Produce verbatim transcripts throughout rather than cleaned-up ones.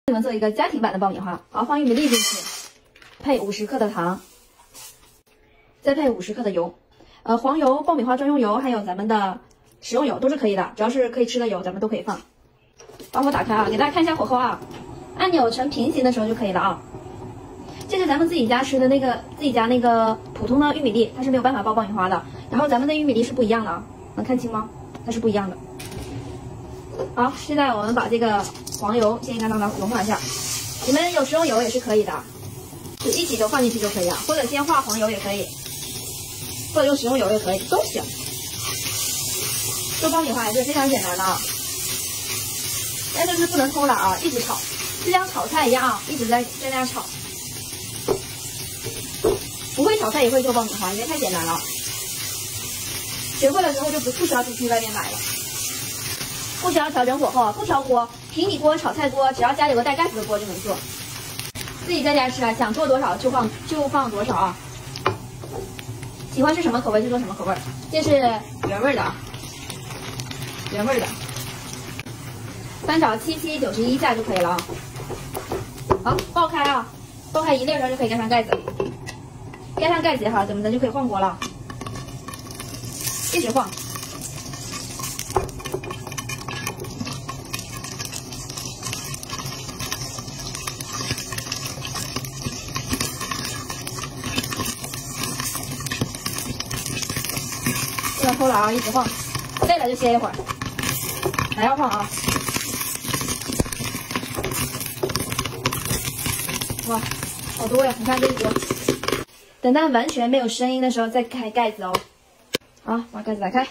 你们做一个家庭版的爆米花，好，放玉米粒进去，配五十克的糖，再配五十克的油，呃，黄油、爆米花专用油，还有咱们的食用油都是可以的，只要是可以吃的油，咱们都可以放。把火打开啊，给大家看一下火候啊，按钮呈平行的时候就可以了啊。这是咱们自己家吃的那个自己家那个普通的玉米粒，它是没有办法爆爆米花的。然后咱们的玉米粒是不一样的啊，能看清吗？它是不一样的。好，现在我们把这个黄油先让它融化一下，你们有食用油也是可以的，就一起就放进去就可以了，或者先化黄油也可以，或者用食用油也可以，都行。做爆米花也是非常简单的啊，但是是不能偷懒啊，一直炒，就像炒菜一样啊，一直在在那样炒。不会炒菜也会做爆米花，因为太简单了。学会了之后就不不需要出去外面买了，不需要调整火候，不调锅，平底锅、炒菜锅，只要家里有个带盖子的锅就能做。自己在家吃啊，想做多少就放就放多少啊。喜欢吃什么口味就做什么口味，这是原味的啊，原味的。翻炒七七九十一下就可以了啊。好，爆开啊，爆开一粒的时候就可以盖上盖子。盖上盖子也好，咱们咱就可以晃锅了，一直晃。不能偷懒啊，一直晃。累了就歇一会儿，还要晃啊。哇，好多呀！你看这一锅。等它完全没有声音的时候再开盖子哦。好，把盖子打开。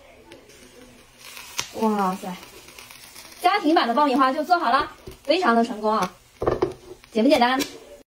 哇塞，家庭版的爆米花就做好了，非常的成功啊！简不简单？